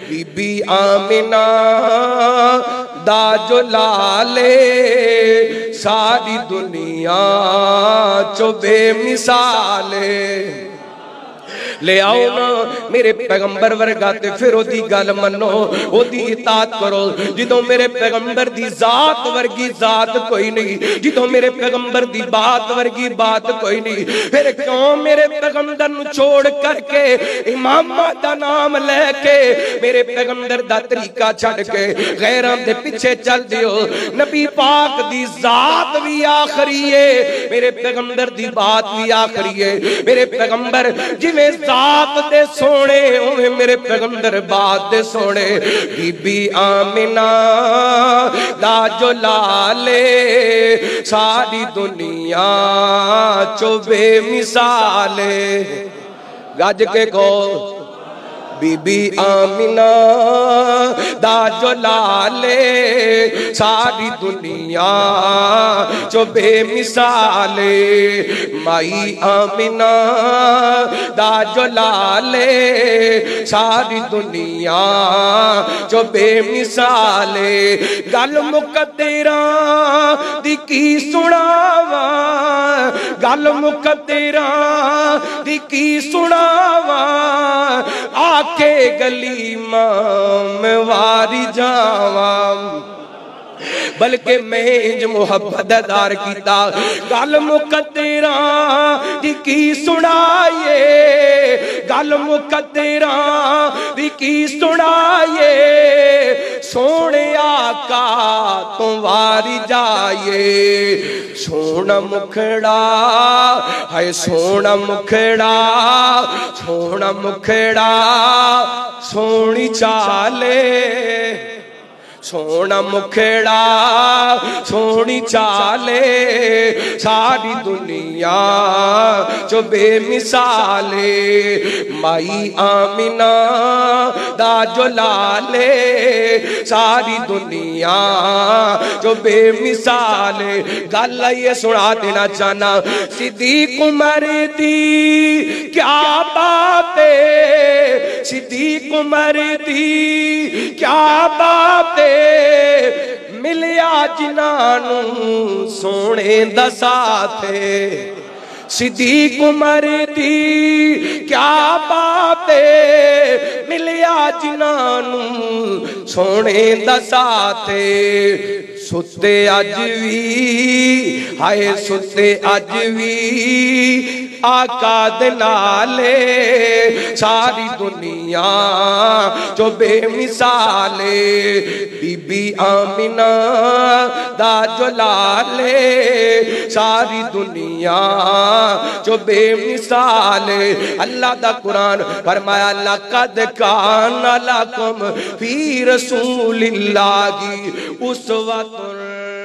बीबी आमिना दा जो लाले सारी दुनिया चो बेमिसाले। ले आओ ना मेरे पैगंबर वर्गा ते फिर ओदी गल मनो, ओदी इताअत करो। जिदों मेरे पैगंबर दी जात वर्गी जात कोई नहीं, जिदों मेरे पैगंबर दी बात वर्गी बात कोई नहीं, फिर क्यों मेरे पैगंबर नु छोड़ करके इमामा दा नाम लेके मेरे पैगंबर दा तरीका छड़ के गैरां दे पीछे चल दियो। नबी पाक दी जात भी आखरी है, मेरे पैगंबर दी बात भी आखरी है। मेरे पैगंबर जिवें जात दे सोने उवें मेरे पैगंबर बात दे सोने। बीबी आमिना दा जो लाले सारी दुनिया चो बेमिसाले। गज के को बीबी आमिना दा जो लाले सारी दुनिया चो बेमिसाले। माई आमिना दा जो लाले सारी दुनिया चो बेमिसाले। गल मुकद्दरा दी की सुनावा, गल मुकद्दरा दी की सुनावा, आके गली में वारी जावा। बल्कि मैं इंज मुहब्बत दार कीता, गल मुकद्दरा दी की सुनाइए, गल मुकद्दरा दी की सुनाइए। सोने आका तो वारी जाइए, सोना मुखड़ा है सोना मुखड़ा, सोना मुखड़ा सोनी चाले, सोना मुखड़ा सोनी चाले सारी दुनिया जो बेमिसाले। माई आमिना दा जो लाले सारी दुनिया जो बेमिसाले। गल ये सुना देना चाहना, सिद्दीक उमर दी क्या बात है, सिद्दीक उमर दी क्या बात है। मिलिया जिन्हां सोने दा साथ, सिद्दीक उमर दी क्या बात है। मिलिया जिन्हां सोने दा साथ, सुते अज भी हाय सुते अज भी आका दे नाले सारी दुनिया जो बेमिसाले। बीबी आमिना दा जो लाले सारी दुनिया जो बेमिसाले। अल्लाह दा कुरान फरमाया, लक़द कान लकुम फी रसूलिल्लाहि उस्वतुन